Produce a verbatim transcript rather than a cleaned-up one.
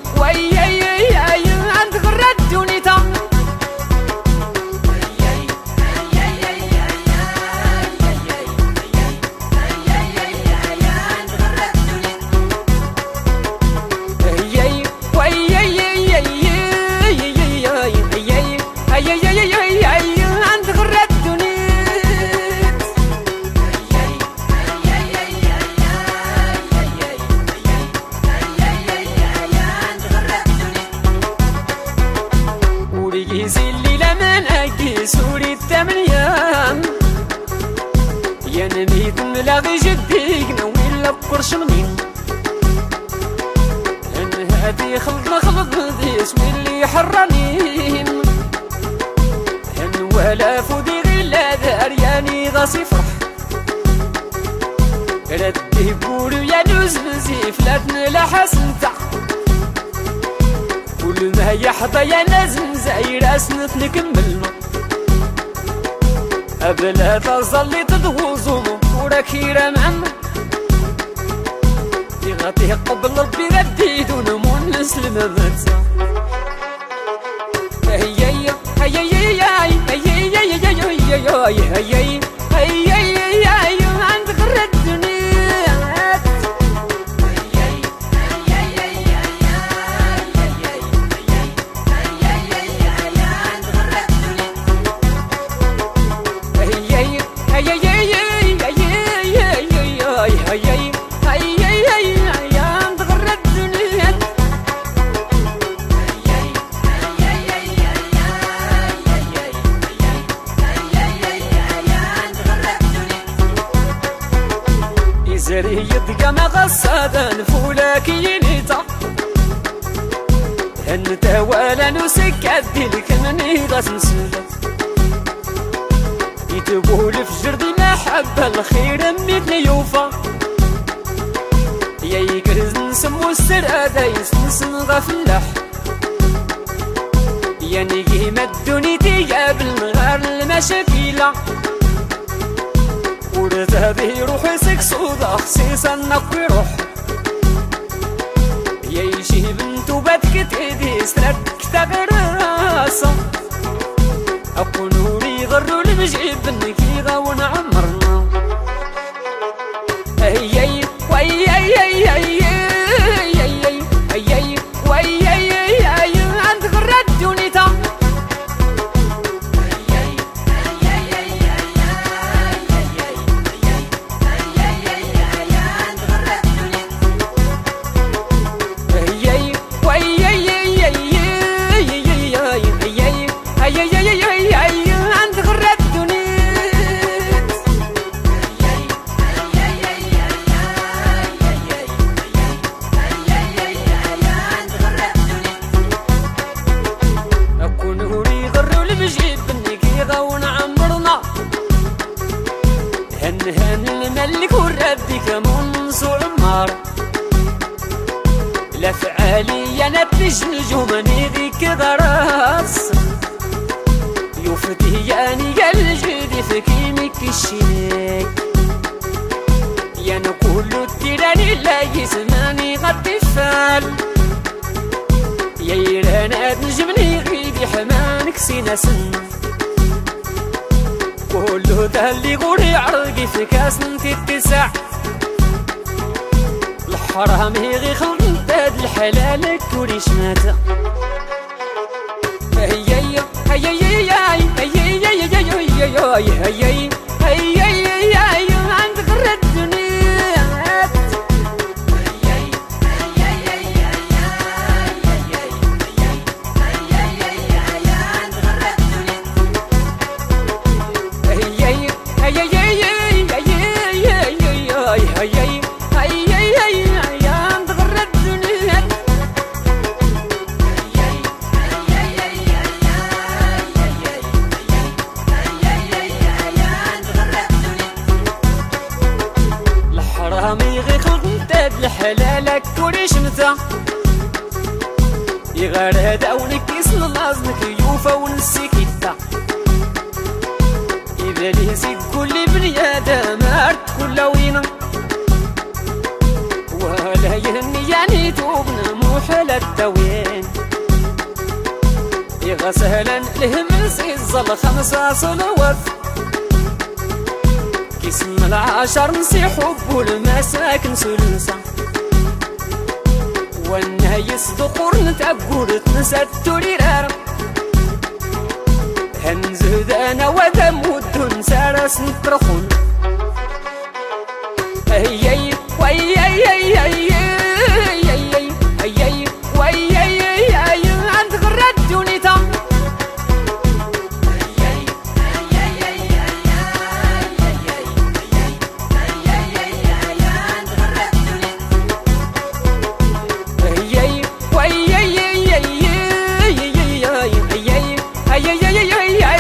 وياي عند غرة دونيتا سوري الثمانية يا نميت ملاغي جديك نويل لقرش منين ان هادي خلطنا خلط ذي اسمي اللي حرانين ان ولا فودي غير دارياني غاسي فرح ردي بولو يا نوز نزيف لا تنلا حسنتا كل ما يحظى يا نازم زاير اسنت نكمل أبلا تظلي تدوزو وراكيرا معنا يغطيه قبل ربي رديد ونمون نسلم بنسا هيا هيا هيا هيا هيا هيا هيا عند غرة الدنيا زري يدقى ما غصادا فولاكي ينيتا انت ولا نسكت ديلك مني غاس نسلت يتقول في جردي محبة الخير ميتني يوفى يا يكرز نسمو السر هذا يسنسن غفلح يا نجي مدوني تيا بالمغار المشاكيلة ورتابي روحي سكسودا خصيصا نقوي روح يا يشي بنتو بدك تيدي سلك تغير راسا أقولولي غرو المجيب بنكي غاون عمرنا هيي وياي هيي هيي هيي وياي عند غرة دونيتا هن الملك وردي كمون سوء النار لا فعالي انا بيش نجومني ذيك ضراس يوفتي يعني قال جدي في كيميك الشيك يا نقول التيراني لا يسمعني غطي فال يا يرانا نجمني غيدي حمانك سينا سن كله ده اللي غوري عرقي في كاس نتي التسع الحرام يغي خلطاد الحلال كوري شماتا هيا هيا هيا هيا هيا هيا هيا عند غرة الدنيا يغي خلق نتاد لحلالك كوريش متى يغار هدا ونكيسن لازمك يوفا ونسيكيتا إذا لي زيد كل بني آدم أرد كل وينا ولا لهني يعني توبن موحل التوين يغسهلا لهم الزل خمسة صلوات كيسم العشر نسي حب المساكن سلسة والنايس ذقور نتأبور تنسى التوريرار هنزد انا ودم ودن سارس نترخون ايي ويي ايي ايي ايي ويي ايي عند غرات دونيتا yeah, yeah, yeah, yeah, yeah, yeah, yeah, yeah, yeah, yeah, yeah, yeah, yeah, yeah,